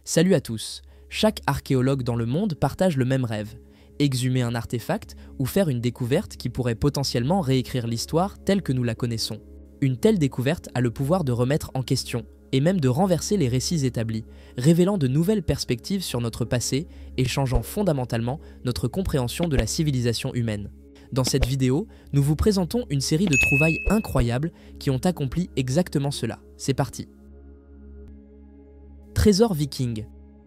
Salut à tous. Chaque archéologue dans le monde partage le même rêve: exhumer un artefact ou faire une découverte qui pourrait potentiellement réécrire l'histoire telle que nous la connaissons. Une telle découverte a le pouvoir de remettre en question et même de renverser les récits établis, révélant de nouvelles perspectives sur notre passé et changeant fondamentalement notre compréhension de la civilisation humaine. Dans cette vidéo, nous vous présentons une série de trouvailles incroyables qui ont accompli exactement cela. C'est parti. Trésor viking.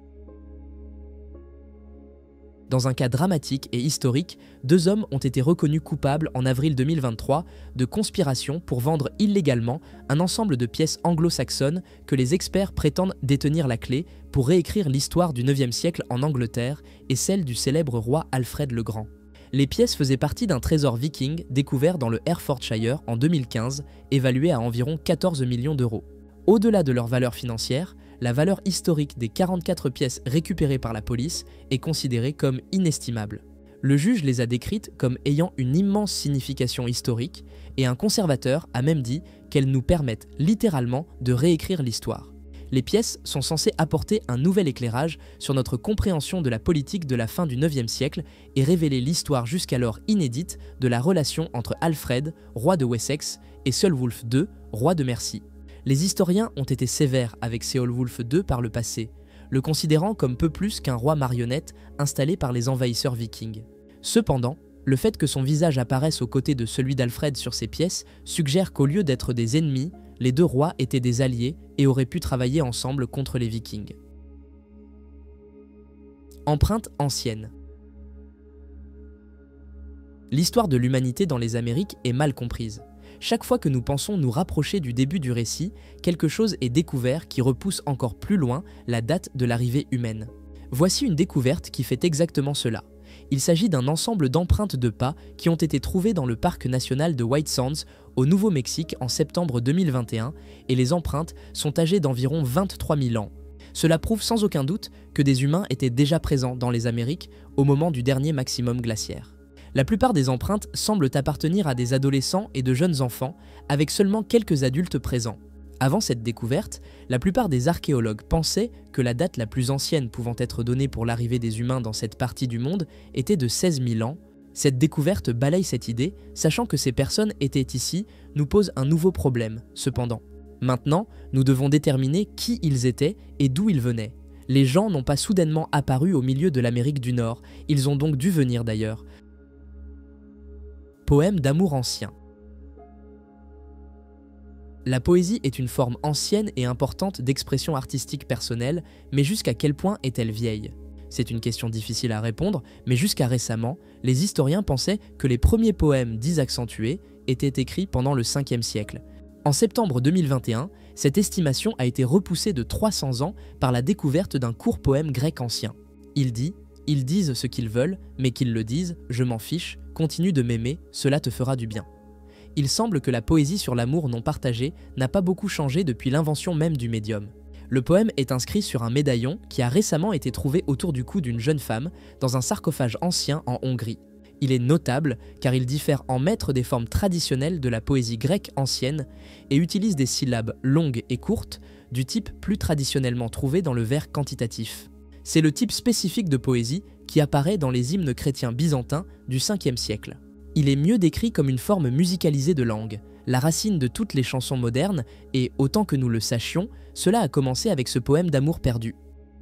Dans un cas dramatique et historique, 2 hommes ont été reconnus coupables en avril 2023 de conspiration pour vendre illégalement un ensemble de pièces anglo-saxonnes que les experts prétendent détenir la clé pour réécrire l'histoire du 9e siècle en Angleterre et celle du célèbre roi Alfred le Grand. Les pièces faisaient partie d'un trésor viking découvert dans le Herefordshire en 2015, évalué à environ 14 millions d'euros. Au-delà de leur valeur financière, la valeur historique des 44 pièces récupérées par la police est considérée comme inestimable. Le juge les a décrites comme ayant une immense signification historique et un conservateur a même dit qu'elles nous permettent littéralement de réécrire l'histoire. Les pièces sont censées apporter un nouvel éclairage sur notre compréhension de la politique de la fin du 9e siècle et révéler l'histoire jusqu'alors inédite de la relation entre Alfred, roi de Wessex, et Ceolwulf II, roi de Mercie. Les historiens ont été sévères avec Ceolwulf II par le passé, le considérant comme peu plus qu'un roi marionnette installé par les envahisseurs vikings. Cependant, le fait que son visage apparaisse aux côtés de celui d'Alfred sur ces pièces suggère qu'au lieu d'être des ennemis, les 2 rois étaient des alliés et auraient pu travailler ensemble contre les vikings. Empreintes anciennes. L'histoire de l'humanité dans les Amériques est mal comprise. Chaque fois que nous pensons nous rapprocher du début du récit, quelque chose est découvert qui repousse encore plus loin la date de l'arrivée humaine. Voici une découverte qui fait exactement cela. Il s'agit d'un ensemble d'empreintes de pas qui ont été trouvées dans le parc national de White Sands au Nouveau-Mexique en septembre 2021 et les empreintes sont âgées d'environ 23 000 ans. Cela prouve sans aucun doute que des humains étaient déjà présents dans les Amériques au moment du dernier maximum glaciaire. La plupart des empreintes semblent appartenir à des adolescents et de jeunes enfants, avec seulement quelques adultes présents. Avant cette découverte, la plupart des archéologues pensaient que la date la plus ancienne pouvant être donnée pour l'arrivée des humains dans cette partie du monde était de 16 000 ans. Cette découverte balaye cette idée, sachant que ces personnes étaient ici, nous pose un nouveau problème, cependant. Maintenant, nous devons déterminer qui ils étaient et d'où ils venaient. Les gens n'ont pas soudainement apparu au milieu de l'Amérique du Nord, ils ont donc dû venir d'ailleurs. Poème d'amour ancien. La poésie est une forme ancienne et importante d'expression artistique personnelle, mais jusqu'à quel point est-elle vieille? C'est une question difficile à répondre, mais jusqu'à récemment, les historiens pensaient que les premiers poèmes dits accentués étaient écrits pendant le 5e siècle. En septembre 2021, cette estimation a été repoussée de 300 ans par la découverte d'un court poème grec ancien. Il dit: « Ils disent ce qu'ils veulent, mais qu'ils le disent, je m'en fiche, continue de m'aimer, cela te fera du bien. » Il semble que la poésie sur l'amour non partagé n'a pas beaucoup changé depuis l'invention même du médium. Le poème est inscrit sur un médaillon qui a récemment été trouvé autour du cou d'une jeune femme dans un sarcophage ancien en Hongrie. Il est notable car il diffère en maître des formes traditionnelles de la poésie grecque ancienne et utilise des syllabes longues et courtes du type plus traditionnellement trouvé dans le vers quantitatif. C'est le type spécifique de poésie qui apparaît dans les hymnes chrétiens byzantins du 5e siècle. Il est mieux décrit comme une forme musicalisée de langue, la racine de toutes les chansons modernes, et autant que nous le sachions, cela a commencé avec ce poème d'amour perdu.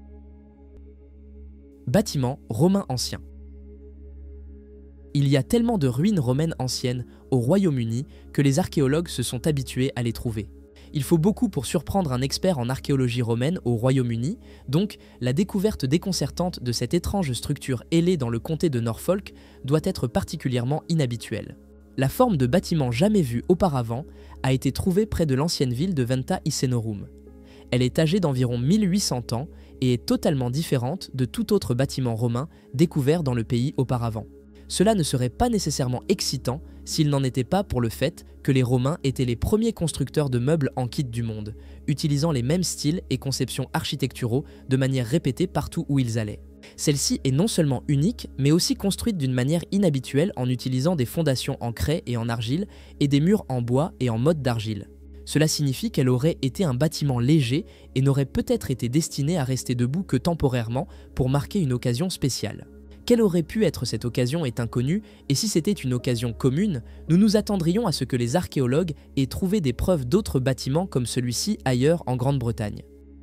Bâtiments romains anciens. Il y a tellement de ruines romaines anciennes au Royaume-Uni que les archéologues se sont habitués à les trouver. Il faut beaucoup pour surprendre un expert en archéologie romaine au Royaume-Uni, donc la découverte déconcertante de cette étrange structure ailée dans le comté de Norfolk doit être particulièrement inhabituelle. La forme de bâtiment jamais vue auparavant a été trouvée près de l'ancienne ville de Venta Icenorum. Elle est âgée d'environ 1800 ans et est totalement différente de tout autre bâtiment romain découvert dans le pays auparavant. Cela ne serait pas nécessairement excitant s'il n'en était pas pour le fait que les Romains étaient les premiers constructeurs de meubles en kit du monde, utilisant les mêmes styles et conceptions architecturaux de manière répétée partout où ils allaient. Celle-ci est non seulement unique, mais aussi construite d'une manière inhabituelle en utilisant des fondations en craie et en argile et des murs en bois et en motte d'argile. Cela signifie qu'elle aurait été un bâtiment léger et n'aurait peut-être été destinée à rester debout que temporairement pour marquer une occasion spéciale. Quelle aurait pu être cette occasion est inconnue, et si c'était une occasion commune, nous nous attendrions à ce que les archéologues aient trouvé des preuves d'autres bâtiments comme celui-ci ailleurs en Grande-Bretagne.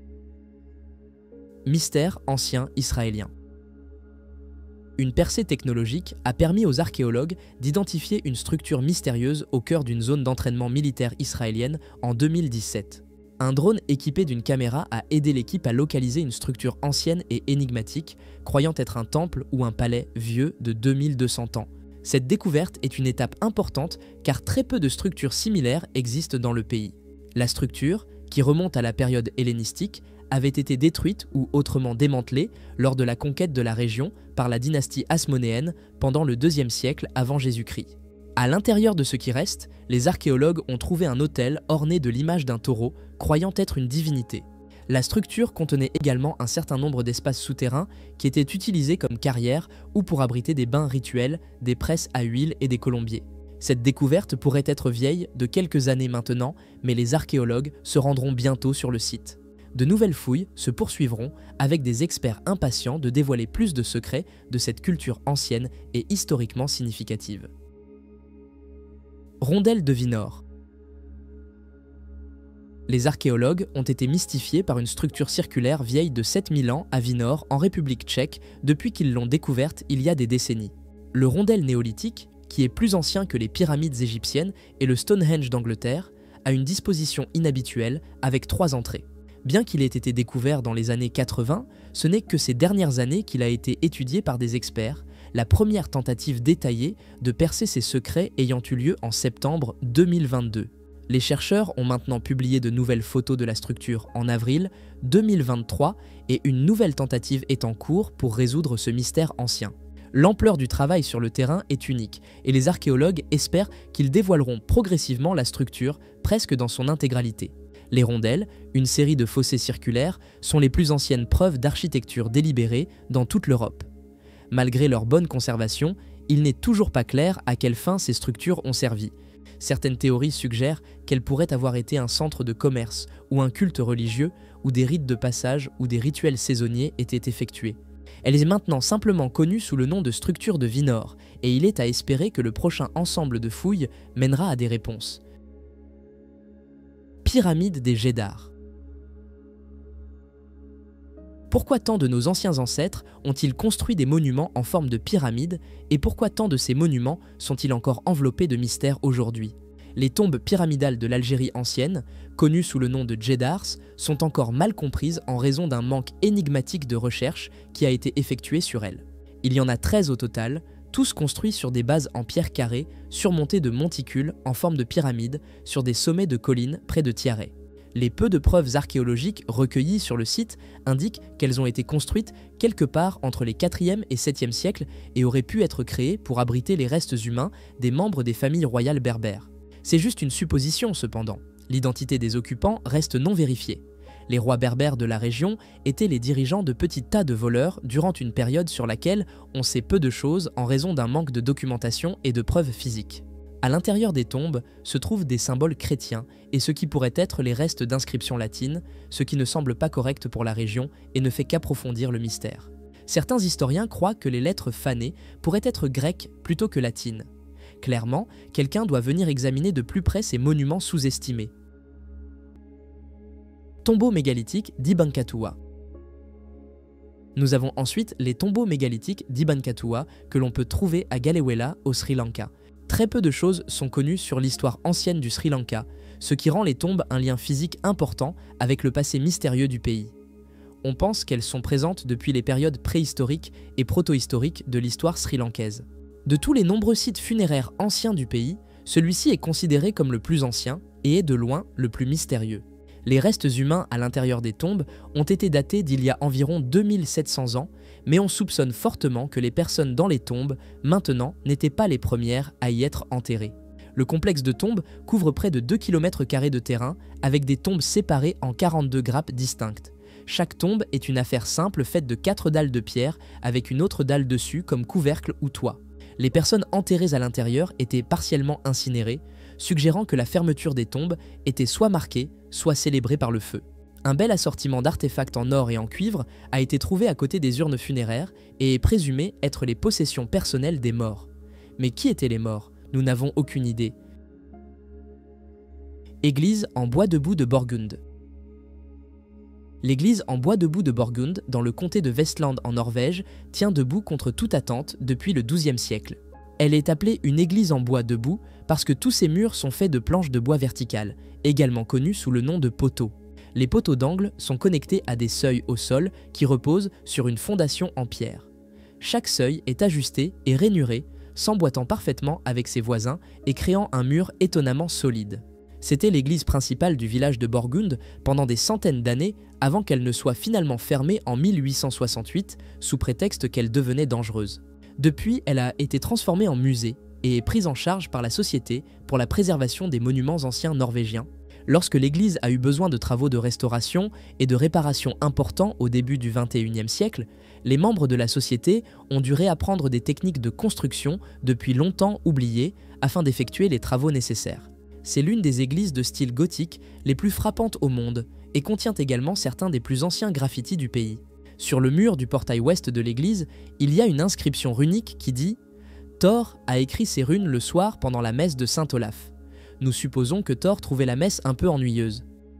Mystère ancien israélien. Une percée technologique a permis aux archéologues d'identifier une structure mystérieuse au cœur d'une zone d'entraînement militaire israélienne en 2017. Un drone équipé d'une caméra a aidé l'équipe à localiser une structure ancienne et énigmatique, croyant être un temple ou un palais vieux de 2200 ans. Cette découverte est une étape importante car très peu de structures similaires existent dans le pays. La structure, qui remonte à la période hellénistique, avait été détruite ou autrement démantelée lors de la conquête de la région par la dynastie hasmonéenne pendant le IIe siècle avant Jésus-Christ. À l'intérieur de ce qui reste, les archéologues ont trouvé un autel orné de l'image d'un taureau, croyant être une divinité. La structure contenait également un certain nombre d'espaces souterrains qui étaient utilisés comme carrières ou pour abriter des bains rituels, des presses à huile et des colombiers. Cette découverte pourrait être vieille de quelques années maintenant, mais les archéologues se rendront bientôt sur le site. De nouvelles fouilles se poursuivront avec des experts impatients de dévoiler plus de secrets de cette culture ancienne et historiquement significative. Rondelle de Vinor. Les archéologues ont été mystifiés par une structure circulaire vieille de 7000 ans à Vinor, en République tchèque, depuis qu'ils l'ont découverte il y a des décennies. Le rondel néolithique, qui est plus ancien que les pyramides égyptiennes et le Stonehenge d'Angleterre, a une disposition inhabituelle avec 3 entrées. Bien qu'il ait été découvert dans les années 80, ce n'est que ces dernières années qu'il a été étudié par des experts, la première tentative détaillée de percer ces secrets ayant eu lieu en septembre 2022. Les chercheurs ont maintenant publié de nouvelles photos de la structure en avril 2023 et une nouvelle tentative est en cours pour résoudre ce mystère ancien. L'ampleur du travail sur le terrain est unique et les archéologues espèrent qu'ils dévoileront progressivement la structure presque dans son intégralité. Les rondelles, une série de fossés circulaires, sont les plus anciennes preuves d'architecture délibérée dans toute l'Europe. Malgré leur bonne conservation, il n'est toujours pas clair à quelle fin ces structures ont servi. Certaines théories suggèrent qu'elles pourraient avoir été un centre de commerce ou un culte religieux où des rites de passage ou des rituels saisonniers étaient effectués. Elle est maintenant simplement connue sous le nom de structure de Vinor et il est à espérer que le prochain ensemble de fouilles mènera à des réponses. Pyramide des Gédars. Pourquoi tant de nos anciens ancêtres ont-ils construit des monuments en forme de pyramide et pourquoi tant de ces monuments sont-ils encore enveloppés de mystères aujourd'hui? Les tombes pyramidales de l'Algérie ancienne, connues sous le nom de Djedars, sont encore mal comprises en raison d'un manque énigmatique de recherche qui a été effectué sur elles. Il y en a 13 au total, tous construits sur des bases en pierre carrée, surmontées de monticules en forme de pyramide sur des sommets de collines près de Tiaret. Les peu de preuves archéologiques recueillies sur le site indiquent qu'elles ont été construites quelque part entre les 4e et 7e siècles et auraient pu être créées pour abriter les restes humains des membres des familles royales berbères. C'est juste une supposition cependant. L'identité des occupants reste non vérifiée. Les rois berbères de la région étaient les dirigeants de petits tas de voleurs durant une période sur laquelle on sait peu de choses en raison d'un manque de documentation et de preuves physiques. À l'intérieur des tombes se trouvent des symboles chrétiens et ce qui pourrait être les restes d'inscriptions latines, ce qui ne semble pas correct pour la région et ne fait qu'approfondir le mystère. Certains historiens croient que les lettres fanées pourraient être grecques plutôt que latines. Clairement, quelqu'un doit venir examiner de plus près ces monuments sous-estimés. Tombeaux mégalithiques d'Ibn Khatouha. Nous avons ensuite les tombeaux mégalithiques d'Ibn Khatouha que l'on peut trouver à Galewela au Sri Lanka. Très peu de choses sont connues sur l'histoire ancienne du Sri Lanka, ce qui rend les tombes un lien physique important avec le passé mystérieux du pays. On pense qu'elles sont présentes depuis les périodes préhistoriques et protohistoriques de l'histoire sri-lankaise. De tous les nombreux sites funéraires anciens du pays, celui-ci est considéré comme le plus ancien et est de loin le plus mystérieux. Les restes humains à l'intérieur des tombes ont été datés d'il y a environ 2700 ans, mais on soupçonne fortement que les personnes dans les tombes, maintenant, n'étaient pas les premières à y être enterrées. Le complexe de tombes couvre près de 2 km² de terrain, avec des tombes séparées en 42 grappes distinctes. Chaque tombe est une affaire simple faite de 4 dalles de pierre, avec une autre dalle dessus comme couvercle ou toit. Les personnes enterrées à l'intérieur étaient partiellement incinérées, suggérant que la fermeture des tombes était soit marquée, soit célébrée par le feu. Un bel assortiment d'artefacts en or et en cuivre a été trouvé à côté des urnes funéraires et est présumé être les possessions personnelles des morts. Mais qui étaient les morts? Nous n'avons aucune idée. Église en bois debout de Borgund. L'église en bois debout de Borgund, dans le comté de Vestland en Norvège, tient debout contre toute attente depuis le XIIe siècle. Elle est appelée une église en bois debout parce que tous ses murs sont faits de planches de bois verticales, également connues sous le nom de poteaux. Les poteaux d'angle sont connectés à des seuils au sol qui reposent sur une fondation en pierre. Chaque seuil est ajusté et rainuré, s'emboîtant parfaitement avec ses voisins et créant un mur étonnamment solide. C'était l'église principale du village de Borgund pendant des centaines d'années avant qu'elle ne soit finalement fermée en 1868 sous prétexte qu'elle devenait dangereuse. Depuis, elle a été transformée en musée et est prise en charge par la Société pour la préservation des monuments anciens norvégiens. Lorsque l'église a eu besoin de travaux de restauration et de réparation importants au début du XXIe siècle, les membres de la société ont dû réapprendre des techniques de construction depuis longtemps oubliées afin d'effectuer les travaux nécessaires. C'est l'une des églises de style gothique les plus frappantes au monde et contient également certains des plus anciens graffitis du pays. Sur le mur du portail ouest de l'église, il y a une inscription runique qui dit « Thor a écrit ces runes le soir pendant la messe de Saint Olaf ». Nous supposons que Thor trouvait la messe un peu ennuyeuse.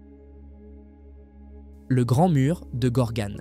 Le Grand Mur de Gorgan.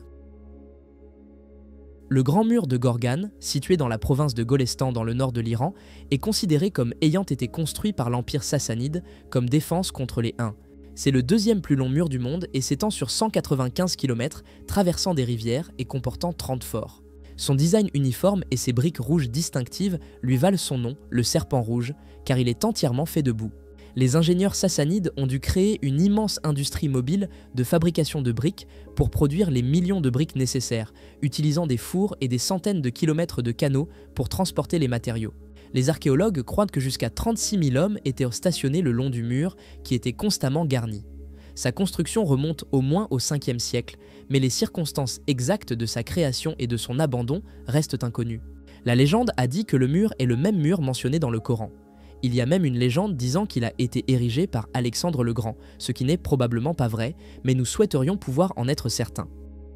Le Grand Mur de Gorgan, situé dans la province de Golestan dans le nord de l'Iran, est considéré comme ayant été construit par l'Empire sassanide comme défense contre les Huns. C'est le deuxième plus long mur du monde et s'étend sur 195 km, traversant des rivières et comportant 30 forts. Son design uniforme et ses briques rouges distinctives lui valent son nom, le serpent rouge, car il est entièrement fait de boue. Les ingénieurs sassanides ont dû créer une immense industrie mobile de fabrication de briques pour produire les millions de briques nécessaires, utilisant des fours et des centaines de kilomètres de canaux pour transporter les matériaux. Les archéologues croient que jusqu'à 36 000 hommes étaient stationnés le long du mur, qui était constamment garni. Sa construction remonte au moins au 5e siècle, mais les circonstances exactes de sa création et de son abandon restent inconnues. La légende a dit que le mur est le même mur mentionné dans le Coran. Il y a même une légende disant qu'il a été érigé par Alexandre le Grand, ce qui n'est probablement pas vrai, mais nous souhaiterions pouvoir en être certains.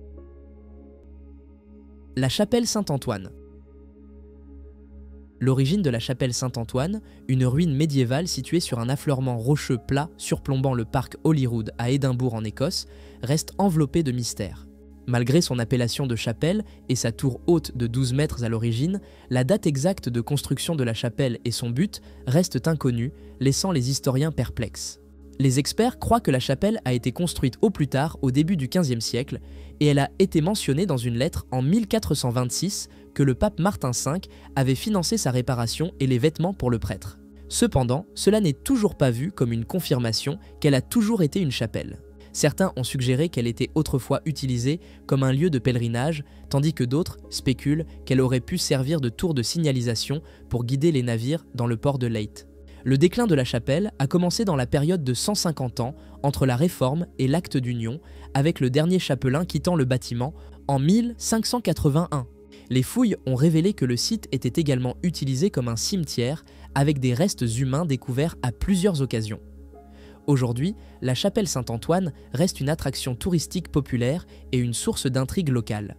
La chapelle Saint-Antoine. L'origine de la chapelle Saint-Antoine, une ruine médiévale située sur un affleurement rocheux plat surplombant le parc Holyrood à Édimbourg en Écosse, reste enveloppée de mystère. Malgré son appellation de chapelle et sa tour haute de 12 mètres à l'origine, la date exacte de construction de la chapelle et son but restent inconnus, laissant les historiens perplexes. Les experts croient que la chapelle a été construite au plus tard, au début du XVe siècle, et elle a été mentionnée dans une lettre en 1426 que le pape Martin V avait financé sa réparation et les vêtements pour le prêtre. Cependant, cela n'est toujours pas vu comme une confirmation qu'elle a toujours été une chapelle. Certains ont suggéré qu'elle était autrefois utilisée comme un lieu de pèlerinage, tandis que d'autres spéculent qu'elle aurait pu servir de tour de signalisation pour guider les navires dans le port de Leyte. Le déclin de la chapelle a commencé dans la période de 150 ans entre la Réforme et l'Acte d'Union, avec le dernier chapelain quittant le bâtiment en 1581. Les fouilles ont révélé que le site était également utilisé comme un cimetière, avec des restes humains découverts à plusieurs occasions. Aujourd'hui, la chapelle Saint-Antoine reste une attraction touristique populaire et une source d'intrigue locale.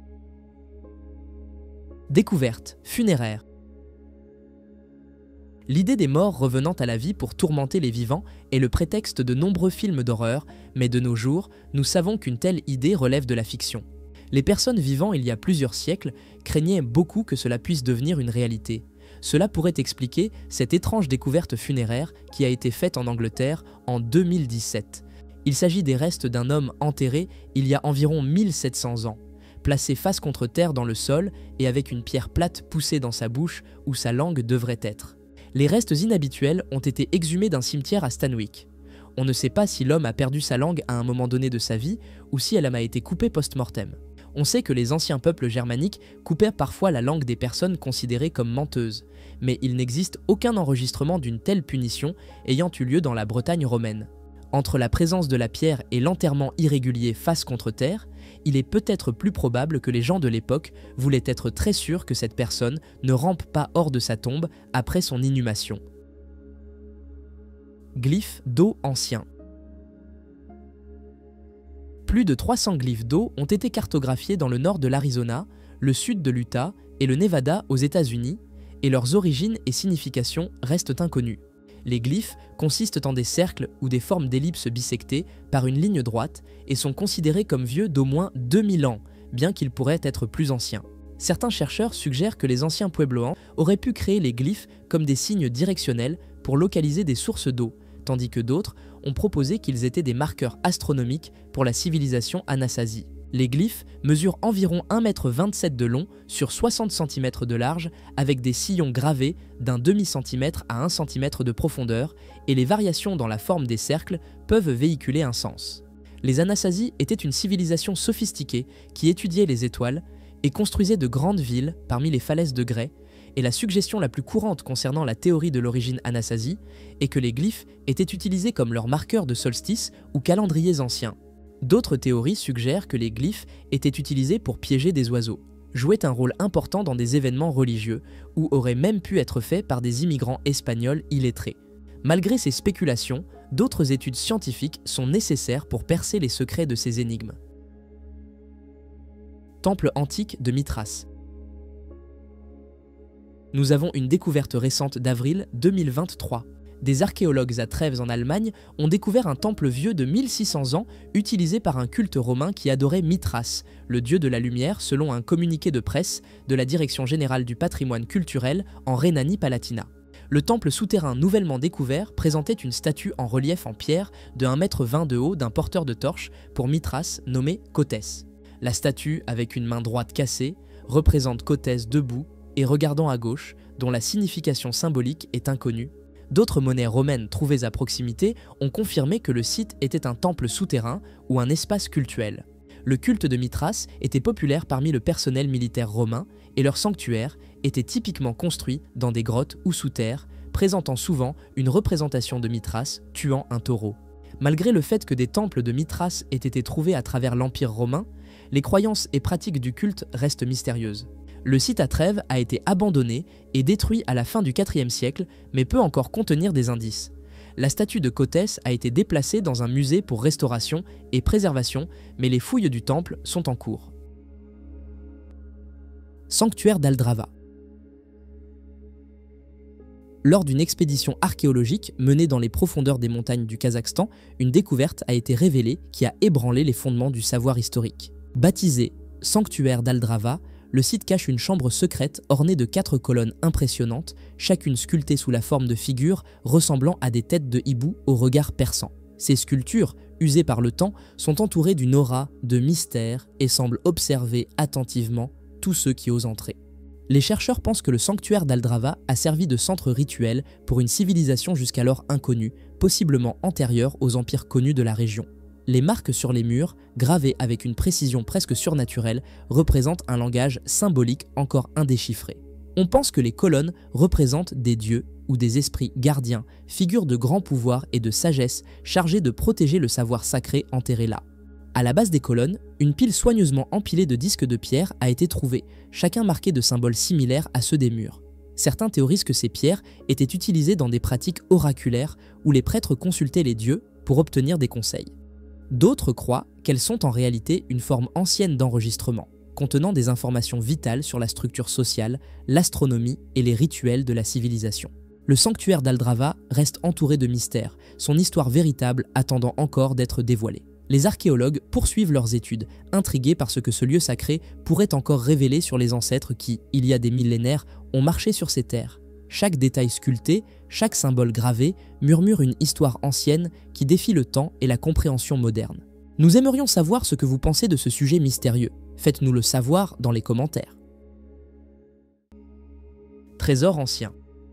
Découverte funéraire. L'idée des morts revenant à la vie pour tourmenter les vivants est le prétexte de nombreux films d'horreur, mais de nos jours, nous savons qu'une telle idée relève de la fiction. Les personnes vivant il y a plusieurs siècles craignaient beaucoup que cela puisse devenir une réalité. Cela pourrait expliquer cette étrange découverte funéraire qui a été faite en Angleterre en 2017. Il s'agit des restes d'un homme enterré il y a environ 1700 ans, placé face contre terre dans le sol et avec une pierre plate poussée dans sa bouche où sa langue devrait être. Les restes inhabituels ont été exhumés d'un cimetière à Stanwick. On ne sait pas si l'homme a perdu sa langue à un moment donné de sa vie ou si elle a été coupée post-mortem. On sait que les anciens peuples germaniques coupaient parfois la langue des personnes considérées comme menteuses, mais il n'existe aucun enregistrement d'une telle punition ayant eu lieu dans la Bretagne romaine. Entre la présence de la pierre et l'enterrement irrégulier face contre terre, il est peut-être plus probable que les gens de l'époque voulaient être très sûrs que cette personne ne rampe pas hors de sa tombe après son inhumation. Glyphes d'eau anciens. Plus de 300 glyphes d'eau ont été cartographiés dans le nord de l'Arizona, le sud de l'Utah et le Nevada aux États-Unis, et leurs origines et significations restent inconnues. Les glyphes consistent en des cercles ou des formes d'ellipses bisectées par une ligne droite et sont considérés comme vieux d'au moins 2000 ans, bien qu'ils pourraient être plus anciens. Certains chercheurs suggèrent que les anciens Puebloans auraient pu créer les glyphes comme des signes directionnels pour localiser des sources d'eau, tandis que d'autres ont proposé qu'ils étaient des marqueurs astronomiques pour la civilisation Anasazi. Les glyphes mesurent environ 1,27 m de long sur 60 cm de large avec des sillons gravés d'un demi-centimètre à 1 cm de profondeur et les variations dans la forme des cercles peuvent véhiculer un sens. Les Anasazi étaient une civilisation sophistiquée qui étudiait les étoiles et construisait de grandes villes parmi les falaises de grès, et la suggestion la plus courante concernant la théorie de l'origine Anasazi est que les glyphes étaient utilisés comme leur marqueur de solstice ou calendriers anciens. D'autres théories suggèrent que les glyphes étaient utilisés pour piéger des oiseaux, jouaient un rôle important dans des événements religieux ou auraient même pu être faits par des immigrants espagnols illettrés. Malgré ces spéculations, d'autres études scientifiques sont nécessaires pour percer les secrets de ces énigmes. Temple antique de Mithras. Nous avons une découverte récente d'avril 2023. Des archéologues à Trèves en Allemagne ont découvert un temple vieux de 1600 ans utilisé par un culte romain qui adorait Mithras, le dieu de la lumière, selon un communiqué de presse de la Direction générale du patrimoine culturel en Rhénanie-Palatinat. Le temple souterrain nouvellement découvert présentait une statue en relief en pierre de 1,20 m de haut d'un porteur de torche pour Mithras nommé Cotès. La statue, avec une main droite cassée, représente Cotès debout et regardant à gauche, dont la signification symbolique est inconnue. D'autres monnaies romaines trouvées à proximité ont confirmé que le site était un temple souterrain ou un espace cultuel. Le culte de Mithras était populaire parmi le personnel militaire romain et leur sanctuaire était typiquement construit dans des grottes ou sous terre, présentant souvent une représentation de Mithras tuant un taureau. Malgré le fait que des temples de Mithras aient été trouvés à travers l'Empire romain, les croyances et pratiques du culte restent mystérieuses. Le site à Trèves a été abandonné et détruit à la fin du IVe siècle, mais peut encore contenir des indices. La statue de Cotès a été déplacée dans un musée pour restauration et préservation, mais les fouilles du temple sont en cours. Sanctuaire d'Aldrava. Lors d'une expédition archéologique menée dans les profondeurs des montagnes du Kazakhstan, une découverte a été révélée qui a ébranlé les fondements du savoir historique. Baptisé Sanctuaire d'Aldrava, le site cache une chambre secrète ornée de 4 colonnes impressionnantes, chacune sculptée sous la forme de figures ressemblant à des têtes de hibou au regard perçant. Ces sculptures, usées par le temps, sont entourées d'une aura de mystère et semblent observer attentivement tous ceux qui osent entrer. Les chercheurs pensent que le sanctuaire d'Aldrava a servi de centre rituel pour une civilisation jusqu'alors inconnue, possiblement antérieure aux empires connus de la région. Les marques sur les murs, gravées avec une précision presque surnaturelle, représentent un langage symbolique encore indéchiffré. On pense que les colonnes représentent des dieux ou des esprits gardiens, figures de grand pouvoir et de sagesse chargés de protéger le savoir sacré enterré là. À la base des colonnes, une pile soigneusement empilée de disques de pierre a été trouvée, chacun marqué de symboles similaires à ceux des murs. Certains théorisent que ces pierres étaient utilisées dans des pratiques oraculaires où les prêtres consultaient les dieux pour obtenir des conseils. D'autres croient qu'elles sont en réalité une forme ancienne d'enregistrement, contenant des informations vitales sur la structure sociale, l'astronomie et les rituels de la civilisation. Le sanctuaire d'Aldrava reste entouré de mystères, son histoire véritable attendant encore d'être dévoilée. Les archéologues poursuivent leurs études, intrigués par ce que ce lieu sacré pourrait encore révéler sur les ancêtres qui, il y a des millénaires, ont marché sur ces terres. Chaque détail sculpté, chaque symbole gravé murmure une histoire ancienne qui défie le temps et la compréhension moderne. Nous aimerions savoir ce que vous pensez de ce sujet mystérieux. Faites-nous le savoir dans les commentaires. Trésor ancien.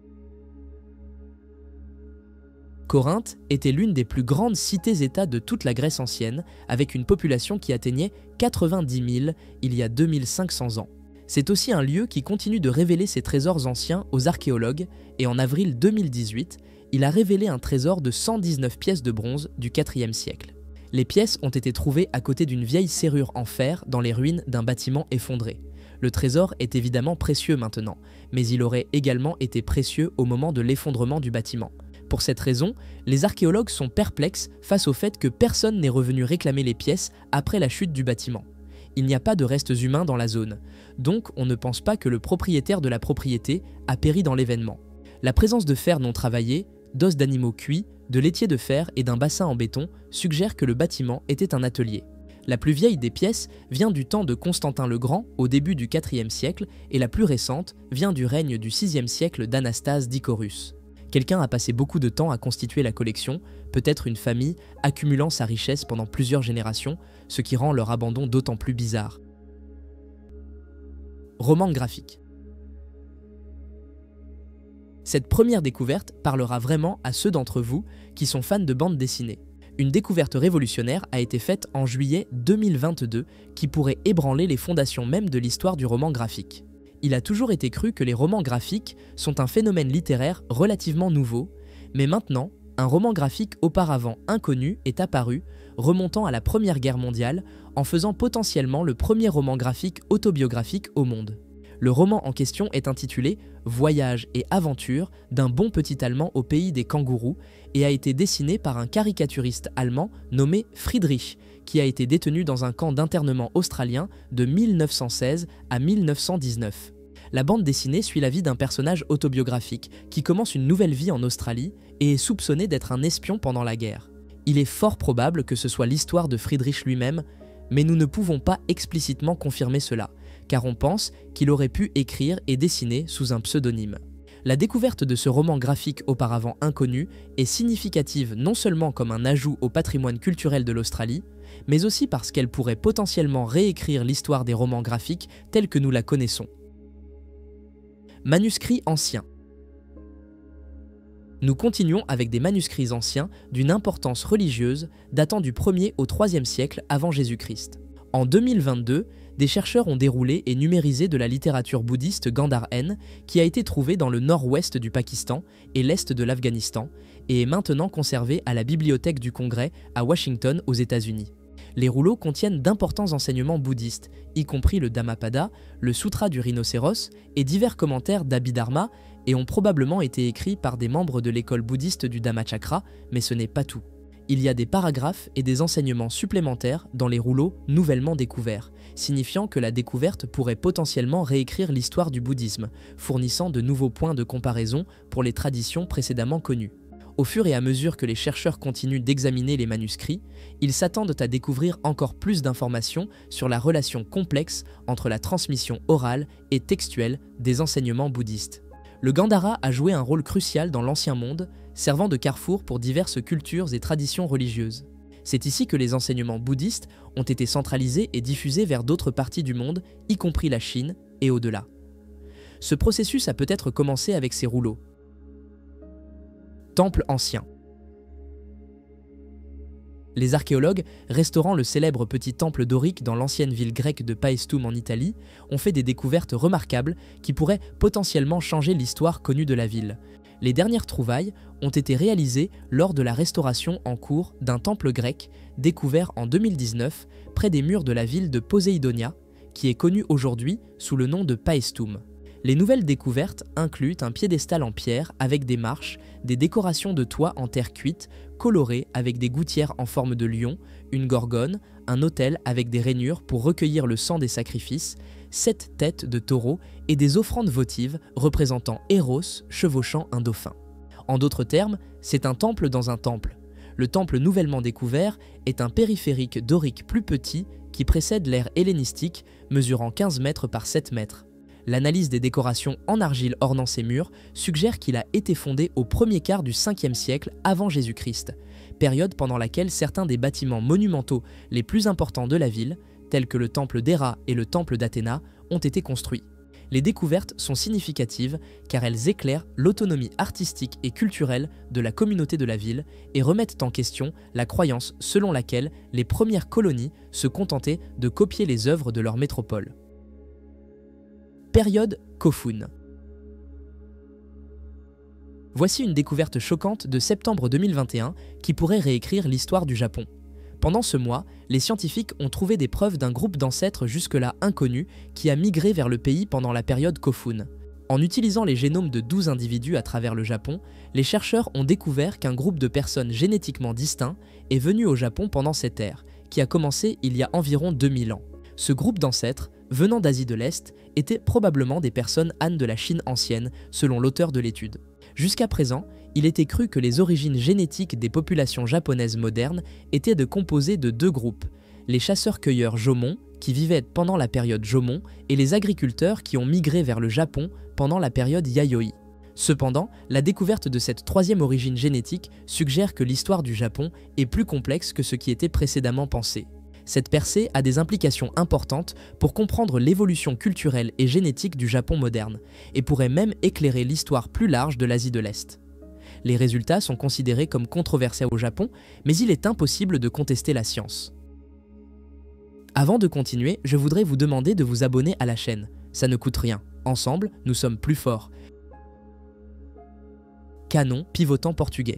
Corinthe était l'une des plus grandes cités-États de toute la Grèce ancienne, avec une population qui atteignait 90 000 il y a 2500 ans. C'est aussi un lieu qui continue de révéler ses trésors anciens aux archéologues, et en avril 2018, il a révélé un trésor de 119 pièces de bronze du IVe siècle. Les pièces ont été trouvées à côté d'une vieille serrure en fer dans les ruines d'un bâtiment effondré. Le trésor est évidemment précieux maintenant, mais il aurait également été précieux au moment de l'effondrement du bâtiment. Pour cette raison, les archéologues sont perplexes face au fait que personne n'est revenu réclamer les pièces après la chute du bâtiment. Il n'y a pas de restes humains dans la zone, donc on ne pense pas que le propriétaire de la propriété a péri dans l'événement. La présence de fer non travaillé, d'os d'animaux cuits, de laitiers de fer et d'un bassin en béton suggère que le bâtiment était un atelier. La plus vieille des pièces vient du temps de Constantin le Grand au début du IVe siècle et la plus récente vient du règne du VIe siècle d'Anastase d'Icorus. Quelqu'un a passé beaucoup de temps à constituer la collection, peut-être une famille accumulant sa richesse pendant plusieurs générations, ce qui rend leur abandon d'autant plus bizarre. Roman graphique. Cette première découverte parlera vraiment à ceux d'entre vous qui sont fans de bande dessinée. Une découverte révolutionnaire a été faite en juillet 2022 qui pourrait ébranler les fondations même de l'histoire du roman graphique. Il a toujours été cru que les romans graphiques sont un phénomène littéraire relativement nouveau, mais maintenant, un roman graphique auparavant inconnu est apparu, remontant à la Première Guerre mondiale, en faisant potentiellement le premier roman graphique autobiographique au monde. Le roman en question est intitulé « Voyage et aventure d'un bon petit Allemand au pays des kangourous » et a été dessiné par un caricaturiste allemand nommé Friedrich, qui a été détenu dans un camp d'internement australien de 1916 à 1919. La bande dessinée suit la vie d'un personnage autobiographique qui commence une nouvelle vie en Australie et est soupçonné d'être un espion pendant la guerre. Il est fort probable que ce soit l'histoire de Friedrich lui-même, mais nous ne pouvons pas explicitement confirmer cela, car on pense qu'il aurait pu écrire et dessiner sous un pseudonyme. La découverte de ce roman graphique auparavant inconnu est significative non seulement comme un ajout au patrimoine culturel de l'Australie, mais aussi parce qu'elle pourrait potentiellement réécrire l'histoire des romans graphiques tels que nous la connaissons. Manuscrits anciens. Nous continuons avec des manuscrits anciens d'une importance religieuse datant du 1er au 3e siècle avant Jésus-Christ. En 2022, des chercheurs ont déroulé et numérisé de la littérature bouddhiste Gandhar-N qui a été trouvée dans le nord-ouest du Pakistan et l'est de l'Afghanistan et est maintenant conservée à la Bibliothèque du Congrès à Washington aux États-Unis. Les rouleaux contiennent d'importants enseignements bouddhistes, y compris le Dhammapada, le Sutra du rhinocéros et divers commentaires d'Abhidharma et ont probablement été écrits par des membres de l'école bouddhiste du Dhammachakra, mais ce n'est pas tout. Il y a des paragraphes et des enseignements supplémentaires dans les rouleaux nouvellement découverts, signifiant que la découverte pourrait potentiellement réécrire l'histoire du bouddhisme, fournissant de nouveaux points de comparaison pour les traditions précédemment connues. Au fur et à mesure que les chercheurs continuent d'examiner les manuscrits, ils s'attendent à découvrir encore plus d'informations sur la relation complexe entre la transmission orale et textuelle des enseignements bouddhistes. Le Gandhara a joué un rôle crucial dans l'Ancien Monde, servant de carrefour pour diverses cultures et traditions religieuses. C'est ici que les enseignements bouddhistes ont été centralisés et diffusés vers d'autres parties du monde, y compris la Chine et au-delà. Ce processus a peut-être commencé avec ces rouleaux. Temple ancien. Les archéologues, restaurant le célèbre petit temple dorique dans l'ancienne ville grecque de Paestum en Italie, ont fait des découvertes remarquables qui pourraient potentiellement changer l'histoire connue de la ville. Les dernières trouvailles ont été réalisées lors de la restauration en cours d'un temple grec découvert en 2019 près des murs de la ville de Poséidonia, qui est connue aujourd'hui sous le nom de Paestum. Les nouvelles découvertes incluent un piédestal en pierre avec des marches, des décorations de toit en terre cuite, colorées avec des gouttières en forme de lion, une gorgone, un autel avec des rainures pour recueillir le sang des sacrifices, 7 têtes de taureaux et des offrandes votives représentant Eros chevauchant un dauphin. En d'autres termes, c'est un temple dans un temple. Le temple nouvellement découvert est un périphérique dorique plus petit qui précède l'ère hellénistique, mesurant 15 mètres par 7 mètres. L'analyse des décorations en argile ornant ces murs suggère qu'il a été fondé au premier quart du 5e siècle avant Jésus-Christ, période pendant laquelle certains des bâtiments monumentaux les plus importants de la ville, tels que le temple d'Héra et le temple d'Athéna, ont été construits. Les découvertes sont significatives car elles éclairent l'autonomie artistique et culturelle de la communauté de la ville et remettent en question la croyance selon laquelle les premières colonies se contentaient de copier les œuvres de leur métropole. Période Kofun. Voici une découverte choquante de septembre 2021 qui pourrait réécrire l'histoire du Japon. Pendant ce mois, les scientifiques ont trouvé des preuves d'un groupe d'ancêtres jusque-là inconnus qui a migré vers le pays pendant la période Kofun. En utilisant les génomes de 12 individus à travers le Japon, les chercheurs ont découvert qu'un groupe de personnes génétiquement distincts est venu au Japon pendant cette ère, qui a commencé il y a environ 2000 ans. Ce groupe d'ancêtres, venant d'Asie de l'Est, étaient probablement des personnes Han de la Chine ancienne, selon l'auteur de l'étude. Jusqu'à présent, il était cru que les origines génétiques des populations japonaises modernes étaient de composer de deux groupes, les chasseurs-cueilleurs Jomon, qui vivaient pendant la période Jomon, et les agriculteurs qui ont migré vers le Japon pendant la période Yayoi. Cependant, la découverte de cette troisième origine génétique suggère que l'histoire du Japon est plus complexe que ce qui était précédemment pensé. Cette percée a des implications importantes pour comprendre l'évolution culturelle et génétique du Japon moderne, et pourrait même éclairer l'histoire plus large de l'Asie de l'Est. Les résultats sont considérés comme controversés au Japon, mais il est impossible de contester la science. Avant de continuer, je voudrais vous demander de vous abonner à la chaîne. Ça ne coûte rien. Ensemble, nous sommes plus forts. Canon pivotant portugais.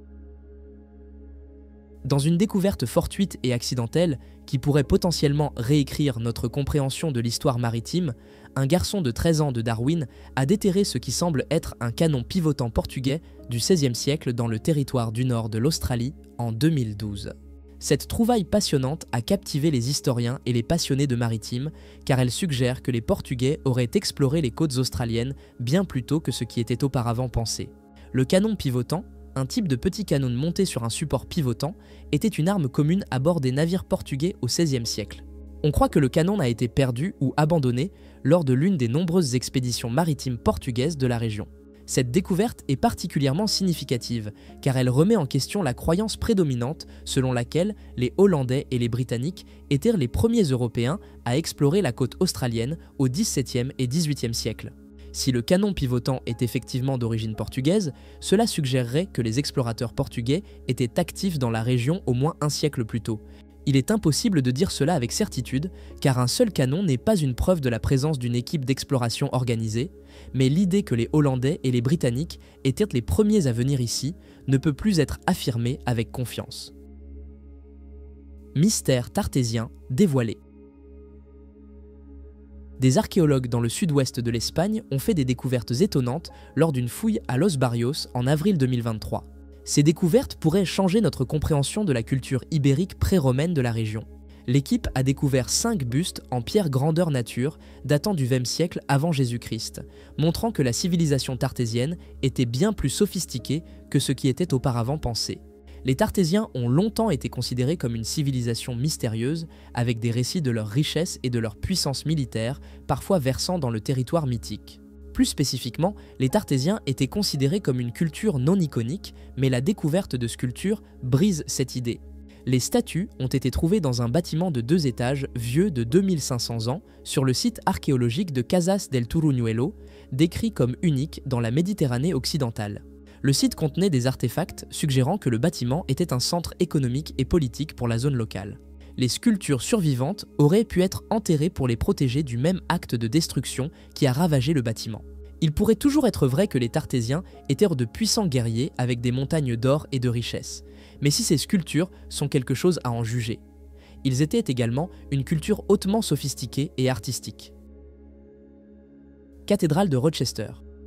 Dans une découverte fortuite et accidentelle qui pourrait potentiellement réécrire notre compréhension de l'histoire maritime, un garçon de 13 ans de Darwin a déterré ce qui semble être un canon pivotant portugais du XVIe siècle dans le territoire du nord de l'Australie en 2012. Cette trouvaille passionnante a captivé les historiens et les passionnés de maritime, car elle suggère que les Portugais auraient exploré les côtes australiennes bien plus tôt que ce qui était auparavant pensé. Le canon pivotant, un type de petit canon monté sur un support pivotant, était une arme commune à bord des navires portugais au XVIe siècle. On croit que le canon a été perdu ou abandonné lors de l'une des nombreuses expéditions maritimes portugaises de la région. Cette découverte est particulièrement significative, car elle remet en question la croyance prédominante selon laquelle les Hollandais et les Britanniques étaient les premiers Européens à explorer la côte australienne au XVIIe et XVIIIe siècle. Si le canon pivotant est effectivement d'origine portugaise, cela suggérerait que les explorateurs portugais étaient actifs dans la région au moins un siècle plus tôt. Il est impossible de dire cela avec certitude, car un seul canon n'est pas une preuve de la présence d'une équipe d'exploration organisée, mais l'idée que les Hollandais et les Britanniques étaient les premiers à venir ici ne peut plus être affirmée avec confiance. Mystère tartésien dévoilé. Des archéologues dans le sud-ouest de l'Espagne ont fait des découvertes étonnantes lors d'une fouille à Los Barrios en avril 2023. Ces découvertes pourraient changer notre compréhension de la culture ibérique pré-romaine de la région. L'équipe a découvert 5 bustes en pierre grandeur nature datant du XXe siècle avant Jésus-Christ, montrant que la civilisation tartésienne était bien plus sophistiquée que ce qui était auparavant pensé. Les Tartésiens ont longtemps été considérés comme une civilisation mystérieuse, avec des récits de leur richesse et de leur puissance militaire, parfois versant dans le territoire mythique. Plus spécifiquement, les Tartésiens étaient considérés comme une culture non iconique, mais la découverte de sculptures brise cette idée. Les statues ont été trouvées dans un bâtiment de 2 étages vieux de 2500 ans sur le site archéologique de Casas del Turuñuelo, décrit comme unique dans la Méditerranée occidentale. Le site contenait des artefacts suggérant que le bâtiment était un centre économique et politique pour la zone locale. Les sculptures survivantes auraient pu être enterrées pour les protéger du même acte de destruction qui a ravagé le bâtiment. Il pourrait toujours être vrai que les Tartésiens étaient de puissants guerriers avec des montagnes d'or et de richesses, mais si ces sculptures sont quelque chose à en juger. Ils étaient également une culture hautement sophistiquée et artistique. Cathédrale de Rochester.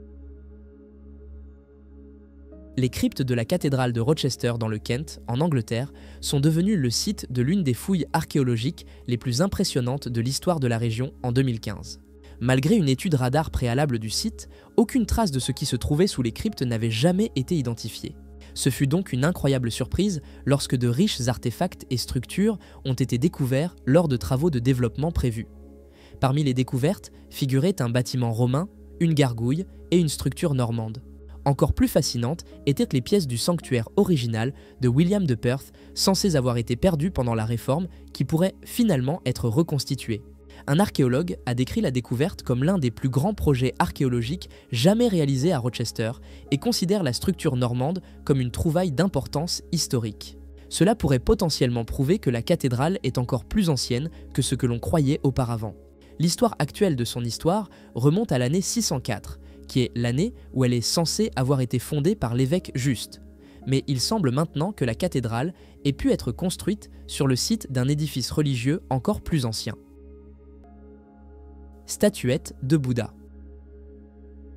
Les cryptes de la cathédrale de Rochester dans le Kent, en Angleterre, sont devenues le site de l'une des fouilles archéologiques les plus impressionnantes de l'histoire de la région en 2015. Malgré une étude radar préalable du site, aucune trace de ce qui se trouvait sous les cryptes n'avait jamais été identifiée. Ce fut donc une incroyable surprise lorsque de riches artefacts et structures ont été découverts lors de travaux de développement prévus. Parmi les découvertes figuraient un bâtiment romain, une gargouille et une structure normande. Encore plus fascinantes étaient les pièces du sanctuaire original de William de Perth, censées avoir été perdues pendant la Réforme, qui pourraient finalement être reconstituées. Un archéologue a décrit la découverte comme l'un des plus grands projets archéologiques jamais réalisés à Rochester et considère la structure normande comme une trouvaille d'importance historique. Cela pourrait potentiellement prouver que la cathédrale est encore plus ancienne que ce que l'on croyait auparavant. L'histoire actuelle de son histoire remonte à l'année 604, qui est l'année où elle est censée avoir été fondée par l'évêque Juste. Mais il semble maintenant que la cathédrale ait pu être construite sur le site d'un édifice religieux encore plus ancien. Statuette de Bouddha.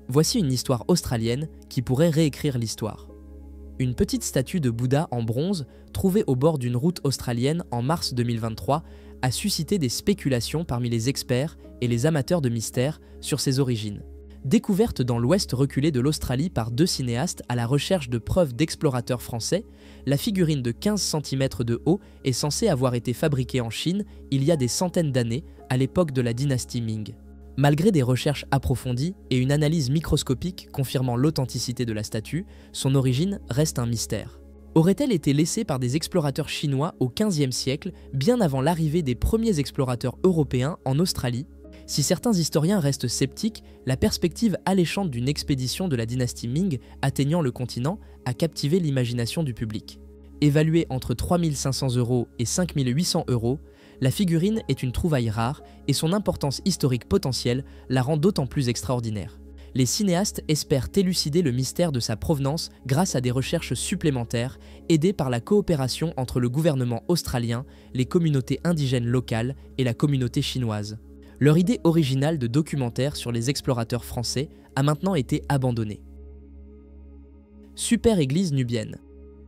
Voici une histoire australienne qui pourrait réécrire l'histoire. Une petite statue de Bouddha en bronze, trouvée au bord d'une route australienne en mars 2023, a suscité des spéculations parmi les experts et les amateurs de mystère sur ses origines. Découverte dans l'ouest reculé de l'Australie par 2 cinéastes à la recherche de preuves d'explorateurs français, la figurine de 15 cm de haut est censée avoir été fabriquée en Chine il y a des centaines d'années, à l'époque de la dynastie Ming. Malgré des recherches approfondies et une analyse microscopique confirmant l'authenticité de la statue, son origine reste un mystère. Aurait-elle été laissée par des explorateurs chinois au XVe siècle, bien avant l'arrivée des premiers explorateurs européens en Australie? Si certains historiens restent sceptiques, la perspective alléchante d'une expédition de la dynastie Ming atteignant le continent a captivé l'imagination du public. Évaluée entre 3 500 € et 5 800 €, la figurine est une trouvaille rare et son importance historique potentielle la rend d'autant plus extraordinaire. Les cinéastes espèrent élucider le mystère de sa provenance grâce à des recherches supplémentaires, aidées par la coopération entre le gouvernement australien, les communautés indigènes locales et la communauté chinoise. Leur idée originale de documentaire sur les explorateurs français a maintenant été abandonnée. Super église nubienne.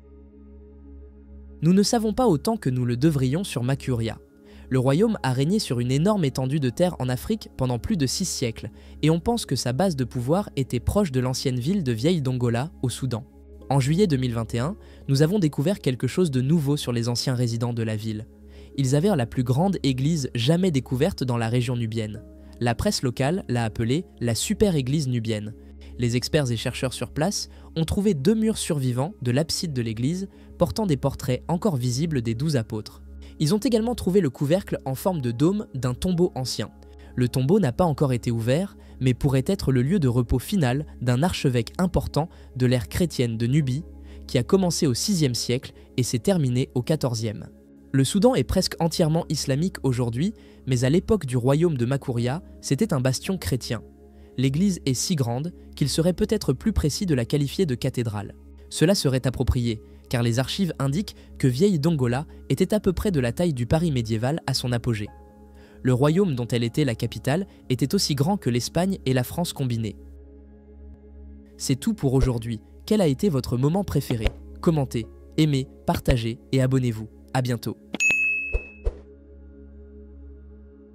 Nous ne savons pas autant que nous le devrions sur Makuria. Le royaume a régné sur une énorme étendue de terre en Afrique pendant plus de 6 siècles, et on pense que sa base de pouvoir était proche de l'ancienne ville de Vieille Dongola, au Soudan. En juillet 2021, nous avons découvert quelque chose de nouveau sur les anciens résidents de la ville. Ils avaient la plus grande église jamais découverte dans la région nubienne. La presse locale l'a appelée la super église nubienne. Les experts et chercheurs sur place ont trouvé 2 murs survivants de l'abside de l'église, portant des portraits encore visibles des 12 apôtres. Ils ont également trouvé le couvercle en forme de dôme d'un tombeau ancien. Le tombeau n'a pas encore été ouvert, mais pourrait être le lieu de repos final d'un archevêque important de l'ère chrétienne de Nubie, qui a commencé au VIe siècle et s'est terminé au XIVe. Le Soudan est presque entièrement islamique aujourd'hui, mais à l'époque du royaume de Makuria, c'était un bastion chrétien. L'église est si grande qu'il serait peut-être plus précis de la qualifier de cathédrale. Cela serait approprié, car les archives indiquent que Vieille Dongola était à peu près de la taille du Paris médiéval à son apogée. Le royaume dont elle était la capitale était aussi grand que l'Espagne et la France combinées. C'est tout pour aujourd'hui. Quel a été votre moment préféré? Commentez, aimez, partagez et abonnez-vous. À bientôt.